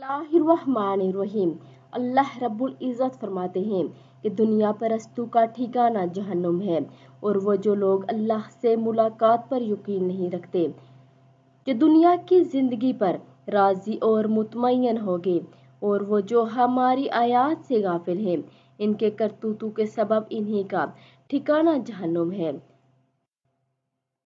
बिस्मिल्लाहिर्रहमानिर्रहीम। अल्लाह रब्बुल इज़्ज़त फरमाते हैं कि दुनिया परस्तों का ठिकाना जहन्नुम है और वो जो लोग अल्लाह से मुलाकात पर यकीन नहीं रखते, जो दुनिया की ज़िंदगी पर राज़ी और मुतमईन होंगे, और वो जो हमारी आयत से गाफिल हैं, इनके करतूतों के सबब इन्हीं का ठिकाना जहन्नुम है।